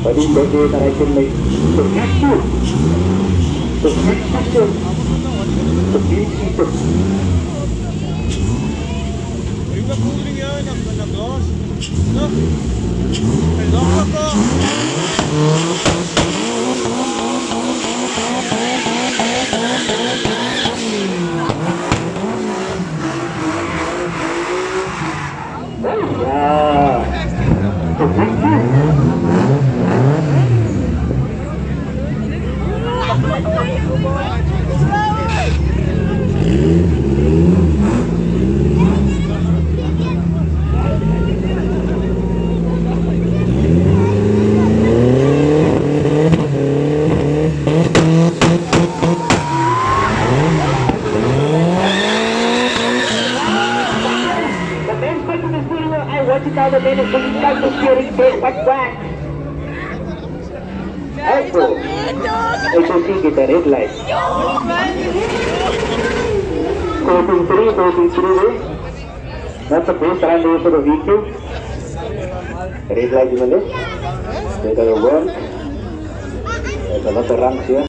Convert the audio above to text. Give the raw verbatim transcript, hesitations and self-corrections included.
But in that way that I can make the next two, the next system, the beat system. Iba cooling yan, nag-gloss. No? Ay, lock ko. Now the man is looking like the steering base, but wax. Also, I can see the red light. Coating three, coating three. That's the best rendezvous for the vehicle. Red light is on this. There's a work. There's a lot of rungs here.